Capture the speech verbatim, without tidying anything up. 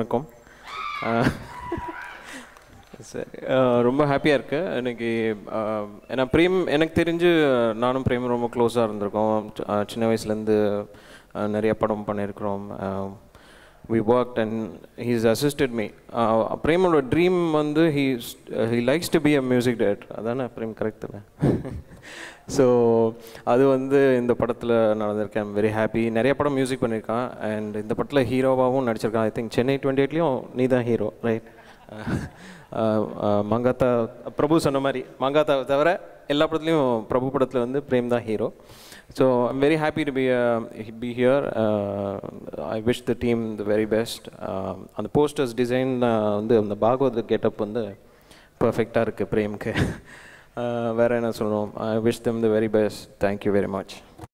வணக்கம். சரி, ரொம்ப ஹாப்பியாக இருக்குது எனக்கு. ஏன்னா பிரேம் எனக்கு தெரிஞ்சு நானும் பிரேம் ரொம்ப க்ளோஸாக இருந்திருக்கோம். சின்ன வயசுலேருந்து நிறைய படம் பண்ணியிருக்கிறோம். we worked and he's assisted me. பிரேமோட ட்ரீம் வந்து he he likes to be a music director. அதானே பிரேம், கரெக்ட் தானே? ஸோ அது வந்து இந்த படத்தில் நடந்திருக்கேன். I'm very happy. நிறைய படம் மியூசிக் பண்ணியிருக்கான் அண்ட் இந்த படத்தில் ஹீரோவாகவும் நடிச்சிருக்கான். ஐ திங்க் சென்னை டுவெண்ட்டி எயிட்லேயும் நீ தான் ஹீரோ, ரைட்? மங்காத்தா பிரபு சொன்ன மாதிரி மங்காத்தாவை தவிர எல்லா படத்துலையும் பிரபு படத்தில் வந்து பிரேம் தான் hero. So I'm very happy to be be here. I wish the team the very best. அந்த போஸ்டர்ஸ் டிசைன் வந்து அந்த பாகவத் கெட்டப் வந்து பர்ஃபெக்டாக இருக்குது பிரேம்க்கு. வேறு என்ன சொல்லணும்? I wish them the very best. Thank you very much.